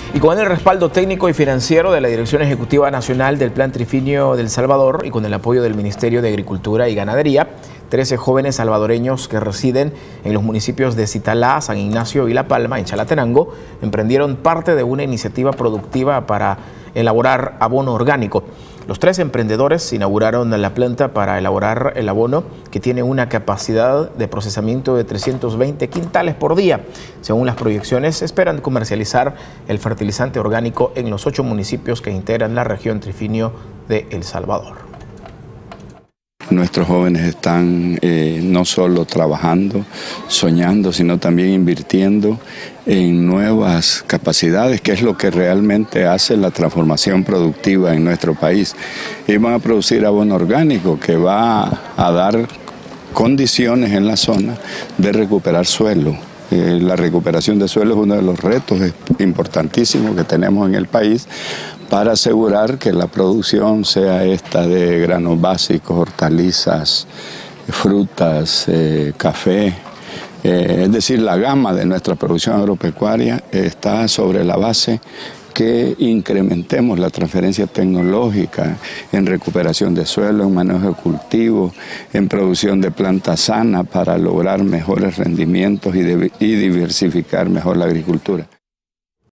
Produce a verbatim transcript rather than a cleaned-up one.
Y con el respaldo técnico y financiero de la Dirección Ejecutiva Nacional del Plan Trifinio del Salvador y con el apoyo del Ministerio de Agricultura y Ganadería, trece jóvenes salvadoreños que residen en los municipios de Citalá, San Ignacio y La Palma, en Chalatenango, emprendieron parte de una iniciativa productiva para elaborar abono orgánico. Los tres emprendedores inauguraron la planta para elaborar el abono, que tiene una capacidad de procesamiento de trescientos veinte quintales por día. Según las proyecciones, esperan comercializar el fertilizante orgánico en los ocho municipios que integran la región Trifinio de El Salvador. Nuestros jóvenes están eh, no solo trabajando, soñando, sino también invirtiendo en nuevas capacidades, que es lo que realmente hace la transformación productiva en nuestro país. Y van a producir abono orgánico que va a dar condiciones en la zona de recuperar suelo. Eh, la recuperación de suelo es uno de los retos importantísimos que tenemos en el país para asegurar que la producción sea esta de granos básicos, hortalizas, frutas, eh, café. Eh, es decir, la gama de nuestra producción agropecuaria está sobre la base que incrementemos la transferencia tecnológica en recuperación de suelo, en manejo de cultivo, en producción de plantas sanas para lograr mejores rendimientos y, de, y diversificar mejor la agricultura.